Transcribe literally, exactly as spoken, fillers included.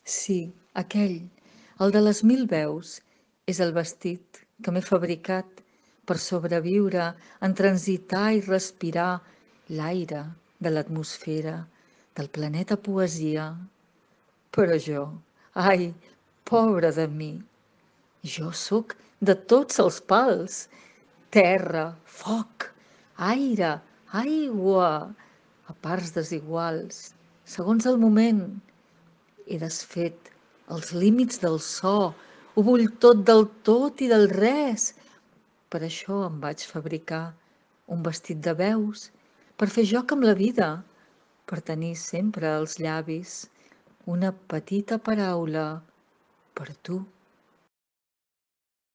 Sí, aquell, el de les mil veus, és el vestit que m'he fabricat per sobreviure en transitar i respirar l'aire de l'atmosfera del planeta poesia. Però jo, ai, pobra de mi, jo sóc de tots els pals, terra, foc, aire, aigua, a parts desiguals, segons el moment. He desfet els límits del so, ho vull tot del tot i del res. Per això em vaig fabricar un vestit de veus, per fer joc amb la vida, per tenir sempre als llavis una petita paraula per tu.